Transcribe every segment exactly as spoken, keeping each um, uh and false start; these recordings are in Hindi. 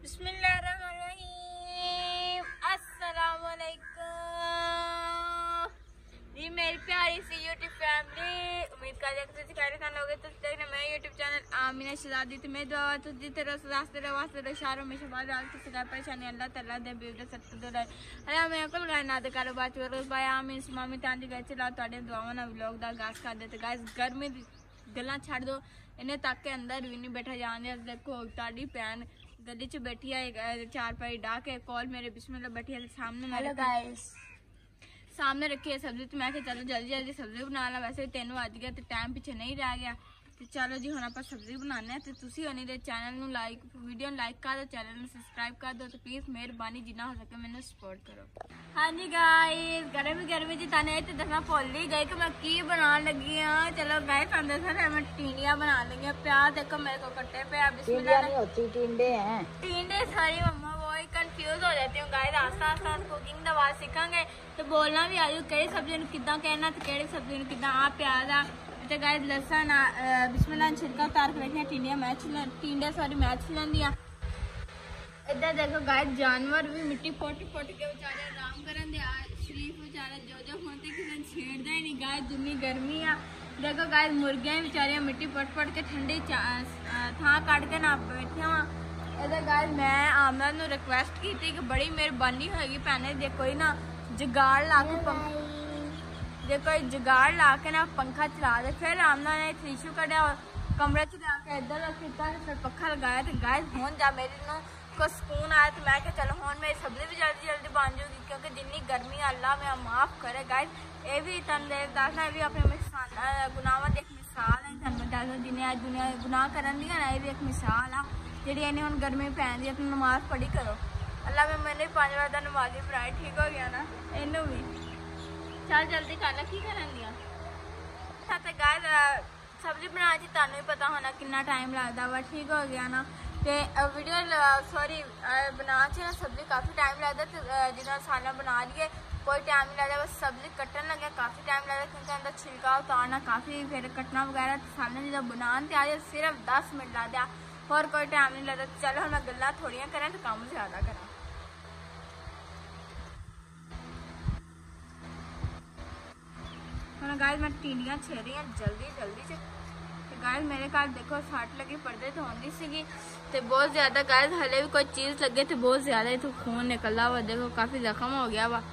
बिस्मिल्लाहिर्रहमानिर्रहीम। अस्सलाम वालेकुम जी मेरी प्यारी सी यूट्यूब फैमिली। उम्मीद कर रहे थे लोगे तो देखना मैं यूट्यूब चैनल आमीना शहजादी तो मैं दुआ तो जिते रस रास्ते रवास्ते रशारों में शबाद रात की सदा परेशानी अल्लाह ताला दे बेवडे सत्त दो लाए अल्लाह मैं कुल गाय ना दे कारोबार चोर भाई आमीन सुमामी तांदी गए चला तोड़े दुआवां ना व्लॉग दा आगाज कर देते गाइस गर्मी गल्लां छड़ दो इन्हें तक के अंदर भी नहीं बैठा जाने। देखो ताड़ी भैन गली च बैठी है चार पाई डा के कॉल मेरे बिस्मिल्लाह बैठी है सामने मेरे गाइस सामने रखी है सब्जी तो मैं चलो जल्दी जल्दी सब्जी बना ला। वैसे तीन बज गया तो टाइम पीछे नहीं रह गया तो चलो जी हुण आपां सब्जी बनाने तो तुसीं होनी दे चैनल नूं लाइक वीडियो लाइक कर दो चैनल नूं सबसक्राइब कर दो तो प्लीज़ मेहरबानी जिन्ना हो सके मैनूं सपोर्ट करो। हाँ जी गाइस गर्मी गर्मी जी ताने तो दसना भुल ही गई कि मैं की बनाने लगी हाँ। चलो गाइस अंदर सर मैं टींडियां बना लगी हूँ। प्याज देखो मेरे को कट्टे पे बिस्मिल्लाह नहीं होती टींडे हैं टींडे सारी मम्मा वो ही कंफ्यूज हो जाती हूँ गाइस। आस्ता आस्ता कुकिंग दा आवाज सीखांगे तो बोलना भी आजू कई सब्जी किदा कहना तो कई सब्जी किदा आ प्याज आ तो गाइस लसन बिस्मिल्लाह छिलका उतार के बैठिया टींडियां मैं टींडे सॉरी मैं छिलंदी आ। इधर देखो गाइस जानवर भी मिट्टी पोट पोट के बेचारे आराम करन दे शरीफ बेचारा जो जो होते किसी छेड़दा ही नहीं गाइस जितनी गर्मी आ। देखो गाइस मुर्गियां बेचारियां मिट्टी पोट पोट के ठंडी थां काट के ना बैठिया वा। इधर गाइस मैं आमना नूं रिक्वेस्ट की थी कि बड़ी मेहरबानी होगी भैने जे कोई ना जुगाड़ ला के जे कोई जुगाड़ ला के ना पंखा चला दे। फिर आमना ने टिशू कढ़िया और कमरे च लाके इधर रखा फिर पखा लगाया तो गाइस हुण जा मेरी नूं को सुकून आया तो मैं क्या चलो हुण मेरी सब्जी भी जल्दी जल्दी बन जाऊगी क्योंकि जिन्नी गर्मी अल्लाह मैं माफ़ करे। गाइस ये भी तन दसना भी अपने गुनाहां दी एक मिसाल है तुहानूं दसना जिन्हें अज दुनिया गुनाह करन दी ना ये भी एक मिसाल आ जिहड़ी इन्हें हुण गर्मी पैंदी अपनी नमाज पढ़ी करो। अल्लाह मैं मैंने पांच बार का नमाजी पढ़ाई ठीक हो गया ना इनू भी चल जल्दी कर ला की करन दियां गाइस सब्जी बनाने च तुहानूं भी पता होना कितना टाइम लगता वा ठीक हो गया ना तो वीडियो सॉरी बना ना सब्जी काफ़ी टाइम लगता तो जिन्ना साला बना लिए कोई टाइम नहीं लगता बस सब्जी कट्टन लगे काफ़ी टाइम लगता क्योंकि अंदर छिलका उतारना काफ़ी फिर कट्टना वगैरह तो साले जो बनाने तैयार सिर्फ दस मिनट लगता और कोई टाइम नहीं लगता। चलो हम मैं गल्लां थोड़ियां करें तो काम ज़्यादा करा। हम गाइस मैं टींडियां छे रही हूँ जल्दी जल्दी से गाइस मेरे घर देखो सट लगी पर्दे तो होंगी सी तो बहुत ज्यादा गाइस हले भी कोई चीज लगे तो बहुत ज्यादा तो खून निकला वा देखो काफी जख्म हो गया वा।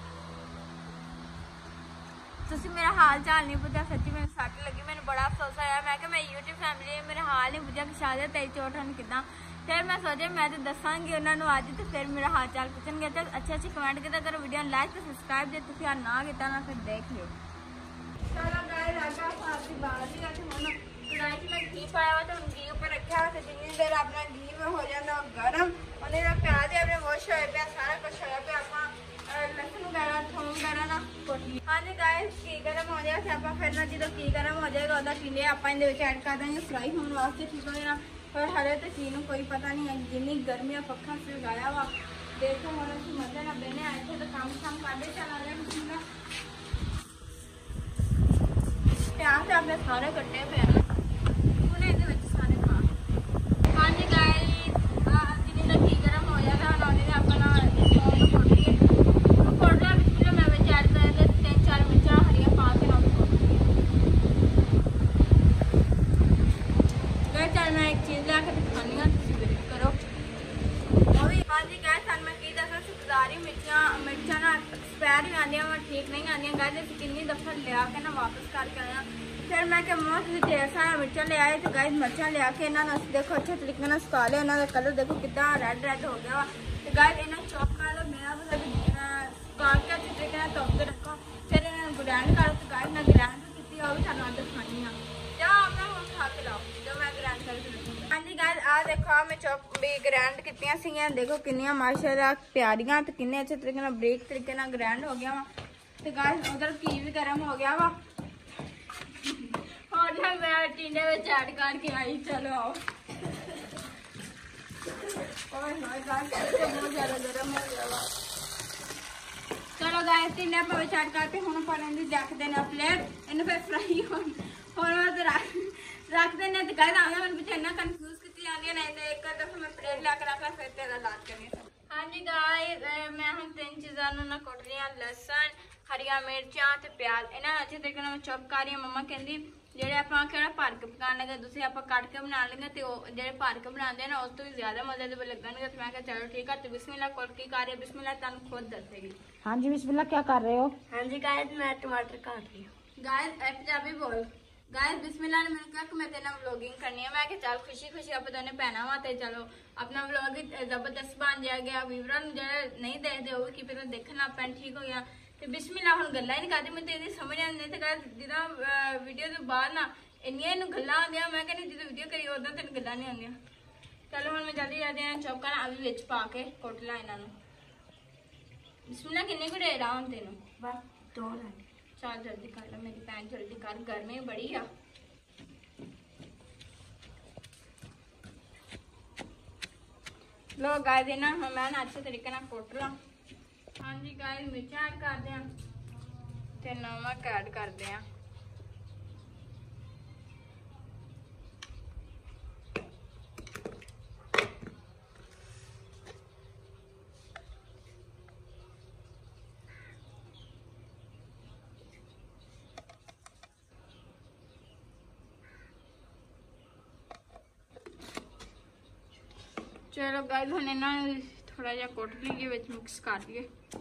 तुसी मेरा हाल चाल नहीं पूछा सच्ची मैंने सट लगी मैंने बड़ा अफसोस आया मैं कि मैं यूट्यूब फैमिली मेरा हाल नहीं पूछा कि शायद तेरी चोट हन किदा फिर मैं सोचा मैं तो दसांगी उन्होंने अज तो फिर मेरा हाल चाल पूछेंगे तो अच्छे अच्छे कमेंट किया करो वीडियो लाइक तो सब्सक्राइब जे तुसी ना किया ना फिर देख लियो। चलो गाइस आटा आपकी बात ही करते होना कढ़ाई में घी पाया हुआ तो घी ऊपर रखा हुआ जितनी देर अपना घी में हो जाता गर्म उन्हें प्याज अपने वॉश होए पे सारा कुछ होया पे आप लहसुन वगैरह थोम वगैरह ना कोटी। हाँ जी गाइस घी गर्म हो जाए आप फिर ना जो घी गर्म हो जाएगा वह टिंडे आप ऐड कर देंगे फ्राई होने वास्ते ठीक हो जाना। पर हले तो घी में कोई पता नहीं है जिन्नी गर्मी पक्खा से लगाया हुआ देखो हम मजे ना बहने आए थे तो काम शाम कर चला रहे प्याज से आपने सारे कट्टे पे हैं सारे खा। हाँ जी गाइस जिन्नी तक घी गर्म हो जाएगा उन्होंने अपना फोड़ लिए फोड़ लिया बिस्मिल्लाह मैं ऐड कर देते तीन चार मिर्चा हरिया पा के ना गाइस चल मैं एक चीज़ ला के दिखानी है करो वो भी। हाँ जी गाइस मैं की दसा सुधारी मिर्चा मिर्चा ना एक्सपायर भी आदि ठीक नहीं आदि गाइस किन्नी दफा लिया के ना वापस करके आया फिर मैं क्या मोस्ट ढेर सारा मिर्चा ले आए तो गाइस मिर्चा लिया के इन्होंने देखो अच्छे तरीके से सुखा लिया इन्हों का कलर देखो कितना रेड रेड हो गया वा तो गाइस इन्हें चॉप कर लो मेरा मतलब सुखा के अच्छे तरीके से धोप के रखो फिर इन्हें ग्रैंड करो तो गाइस मैं ग्रैंड की वो भी थानू अंदर खानी हाँ जाओ अपना हम खा के लाओ जो मैं ग्रैंड करके रखूँगी। हाँ जी गाइस आ देखो मैं चॉप भी ग्रैंड कीतियां सीगियां देखो किन्नियां माशाल्लाह प्यारियां तो किन्ने अच्छे तरीके से ब्रेक तरीके से ग्रैंड हो गया वा तो गाइस उधर घी भी गर्म हो गया वा और मैं टींडे में ऐड करके आई चलो आओ और बहुत ज्यादा गर्म हो गया वा। चलो गाइस टींडे पर ऐड करके हम पानी रख देना प्लेट इन्हें फिर फ्राई हो रख देना तो गाइस आगे मैंने पीछे इतना कंफ्यूज की आती है, नहीं तो एक दफा मैं प्लेट ला कर रखा फिर तेरा लाद करनी। हाँ जी गाइस, मैं हम तीन चीज़ों ना कुट रही हूँ, लसन, हरिया मिर्चा ते प्याज। इन्हें अच्छे तरीके मैं चॉप कर रही हूँ। मम्मा कहती ਜਿਹੜੇ ਆਪਾਂ ਕਿਹੜਾ ਭਰ ਕੇ ਪਕਾਉਣ ਲੱਗੇ, ਤੁਸੀਂ ਆਪਾਂ ਕੱਟ ਕੇ ਬਣਾ ਲਵਾਂਗੇ ਤੇ ਉਹ ਜਿਹੜੇ ਭਰ ਕੇ ਬਣਾਉਂਦੇ ਨਾ ਉਸ ਤੋਂ ਵੀ ਜ਼ਿਆਦਾ ਮਜ਼ੇ ਦੇ ਲੱਗਣਗੇ। ਤੇ ਮੈਂ ਕਿਹਾ ਚਲੋ ਠੀਕ ਹੈ। ਤੇ ਬਿਸਮਿਲ੍ਲਾ ਕੋਲ ਕੀ ਕਰ ਰਹੇ, ਬਿਸਮਿਲ੍ਲਾ ਤੁਹਾਨੂੰ ਖੁਦ ਦੱਸੇਗੀ। ਹਾਂਜੀ ਬਿਸਮਿਲ੍ਲਾ, ਕੀ ਕਰ ਰਹੇ ਹੋ? ਹਾਂਜੀ गाइस, मैं टमाटर काट रही हूँ। गाइस पंजाबी बोल। गाइस बिस्मिल्लाह ने मैंने कहा कि मैं तेना व्लॉगिंग करनी है। मैं कि चल खुशी खुशी आप दोनों भैन वा ते चलो अपना व्लॉग जबरदस्त बन जाएगा। व्यूअर जो नहीं देखते हो कि पता देखना पैन ठीक हो गया। ਤੇ ਬਿਸਮਿਲ੍ਲਾ ਹੁਣ ਗੱਲਾਂ ਹੀ ਨਹੀਂ ਕਰਦੀ, ਮੈਨੂੰ ਤੇ ਇਹਦੀ ਸਮਝ ਆਉਂਦੀ ਤੇ ਕਰ ਜਿੱਦਾਂ ਵੀਡੀਓ ਤੋਂ ਬਾਅਦ ਨਾ ਇੰਨੀਆਂ ਇਹਨੂੰ ਗੱਲਾਂ ਆਉਂਦੀਆਂ। ਮੈਂ ਕਹਿੰਦੀ ਜਦੋਂ ਵੀਡੀਓ ਕਰੀ ਉਦੋਂ ਤੈਨੂੰ ਗੱਲਾਂ ਨਹੀਂ ਆਉਂਦੀਆਂ। ਚਲੋ ਹੁਣ ਮੈਂ ਜਲਦੀ ਜਲਦੀ ਇਹਨਾਂ ਚੌਪ ਕਰਾਂ, ਅਭੀ ਵਿੱਚ ਪਾ ਕੇ ਕੁੱਟ ਲਾਂ ਇਹਨਾਂ ਨੂੰ। ਬਿਸਮਿਲ੍ਲਾ ਕਿੰਨੇ ਕੁ ਢੇਰ ਆ ਹੁਣ ਤੈਨੂੰ? ਬਸ ਦੋ ਲੈ। ਚੱਲ ਜਲਦੀ ਕਰ ਲੈ ਮੇਰੀ ਭੈਣ, ਜਲਦੀ ਕਰ, ਗਰਮੀ ਬੜੀ ਆ। ਲੋ ਗਾਇਸ ਇਹਨਾਂ ਹੁਣ ਮੈਂ ਨਾ ਅੱਛੇ ਤਰੀਕੇ ਨਾਲ ਕੁੱਟ ਲਾਂ। हाँ जी गाइस, मिर्चा ऐड करते हैं ते नमक ऐड करते हैं। चलो गाइस हम इन्हें थोड़ा जा कुट लीजिए, विच मिक्स कर दिए।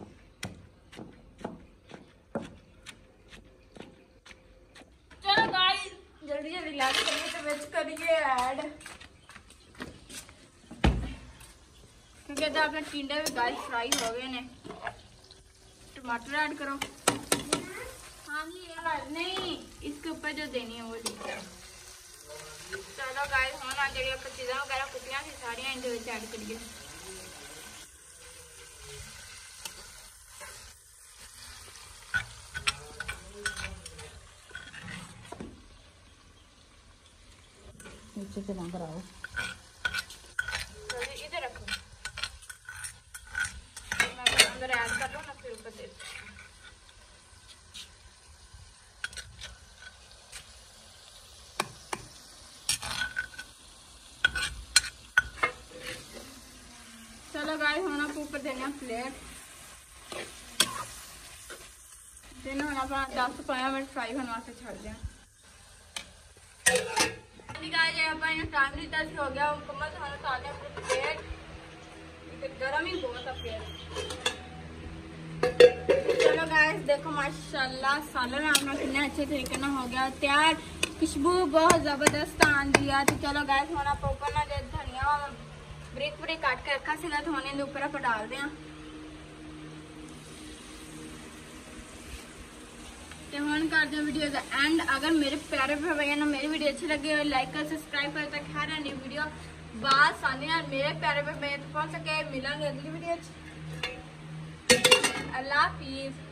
चलो गाइस जल्दी जल्दी लाइक करिए तो विच करिए ऐड, क्योंकि तो अपने टिंडे भी गाइस फ्राई हो गए ने। टमाटर ऐड करो। हाँ जी यार नहीं, इसके ऊपर जो देनी है वो दी। चलो गाइस हम ना जी आप चीज़ा वगैरह कुटिया सी सारिया इनके विच ऐड करिए। नीचे से ना कराओ, इधर रखो। मैं अंदर ऐड कर लूँ ना फिर ऊपर दे। चलो गाइस हम आपको ऊपर देना प्लेट देना हम अपना दस पंद्रह मिनट फ्राई होने वास्ते छोड़ दें। टाइम लीता हो गया मुकम्मल, खाना खा लिया प्लेट। गर्म ही बहुत है प्लेट। चलो गाइस देखो माशाल्लाह सालन अपना कितने अच्छे तरीके ना हो गया तैयार। खुशबू बहुत जबरदस्त आ रही है। तो चलो गाइस हम आप ऊपर ना जो धनिया ब्रिक ब्रिक काट के रखा सीगा धोने के ऊपर आप डाल दें। तो हम कर दो वीडियो का एंड। अगर मेरे प्यारे भैया ना मेरी वीडियो अच्छी लगी हो लाइक कर सब्सक्राइब कर तक हर न्यू वीडियो बात आने मेरे प्यारे भैया तो पहुंच सके। मिलेंगे अगली वीडियो। अल्लाह हाफिज़।